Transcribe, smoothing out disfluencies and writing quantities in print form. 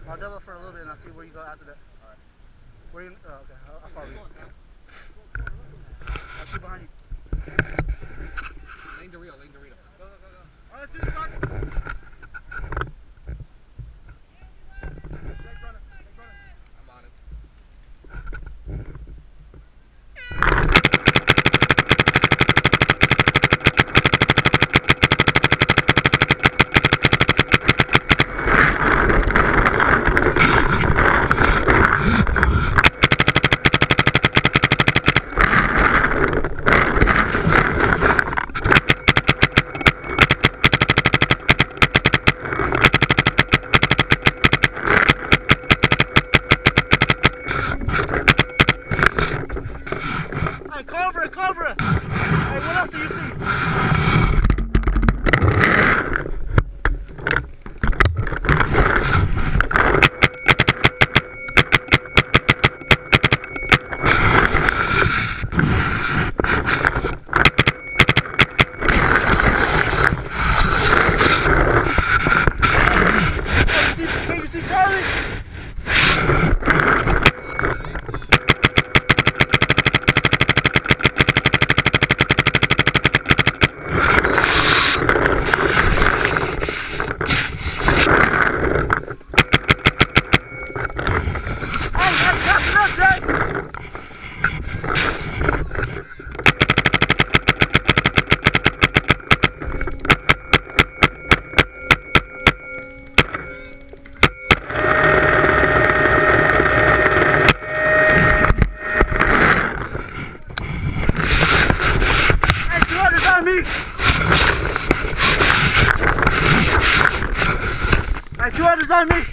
I'll double for a little bit and I'll see where you go after that. Alright. Where you? Oh, okay. I'll follow you. I'll see behind you. Lane Dorito, Lane Dorito. Go, go, go, go. Alright, let's do this, Sergeant. I'm on it. Cobra! Hey, what else do you see? Can you see Charlie? Hey, 200's on me!